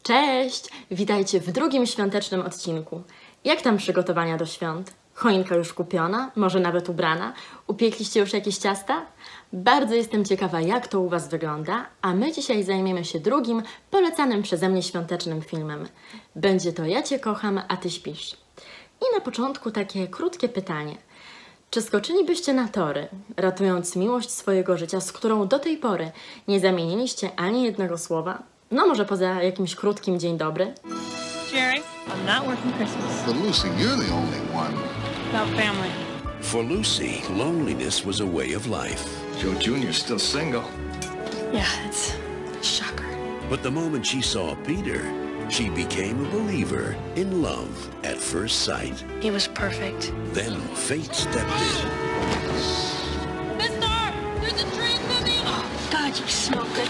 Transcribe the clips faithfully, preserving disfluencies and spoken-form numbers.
Cześć! Witajcie w drugim świątecznym odcinku. Jak tam przygotowania do świąt? Choinka już kupiona? Może nawet ubrana? Upiekliście już jakieś ciasta? Bardzo jestem ciekawa, jak to u Was wygląda, a my dzisiaj zajmiemy się drugim, polecanym przeze mnie świątecznym filmem. Będzie to Ja Cię kocham, a Ty śpisz. I na początku takie krótkie pytanie. Czy skoczylibyście na tory, ratując miłość swojego życia, z którą do tej pory nie zamieniliście ani jednego słowa? No może poza jakimś krótkim dzień dobry? Jerry, I'm not working Christmas. But Lucy, you're the only one. About family. For Lucy, loneliness was a way of life. Joe Junior's still single. Yeah, it's a shocker. But the moment she saw Peter, she became a believer in love at first sight. He was perfect. Then fate stepped in. Mister! There's a train coming! Oh, God, you smell good.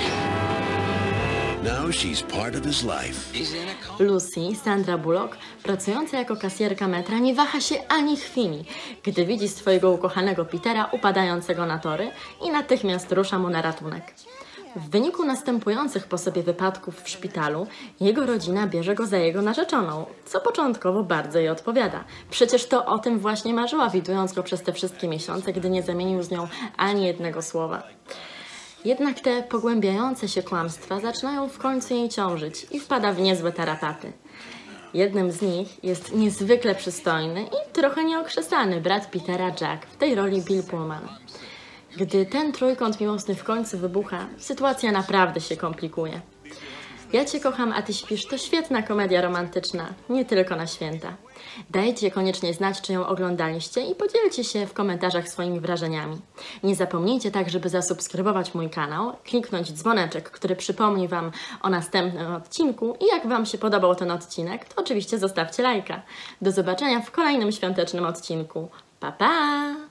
Now she's part of his life. Lucy, Sandra Bullock, pracująca jako kasjerka metra, nie waha się ani chwili, gdy widzi swojego ukochanego Petera upadającego na tory i natychmiast rusza mu na ratunek. W wyniku następujących po sobie wypadków w szpitalu, jego rodzina bierze go za jego narzeczoną, co początkowo bardzo jej odpowiada. Przecież to o tym właśnie marzyła, widując go przez te wszystkie miesiące, gdy nie zamienił z nią ani jednego słowa. Jednak te pogłębiające się kłamstwa zaczynają w końcu jej ciążyć i wpada w niezłe tarapaty. Jednym z nich jest niezwykle przystojny i trochę nieokrzesany brat Petera, Jack, w tej roli Bill Pullman. Gdy ten trójkąt miłosny w końcu wybucha, sytuacja naprawdę się komplikuje. Ja Cię kocham, a Ty śpisz to świetna komedia romantyczna, nie tylko na święta. Dajcie koniecznie znać, czy ją oglądaliście i podzielcie się w komentarzach swoimi wrażeniami. Nie zapomnijcie tak, żeby zasubskrybować mój kanał, kliknąć dzwoneczek, który przypomni Wam o następnym odcinku i jak Wam się podobał ten odcinek, to oczywiście zostawcie lajka. Do zobaczenia w kolejnym świątecznym odcinku. Pa, pa!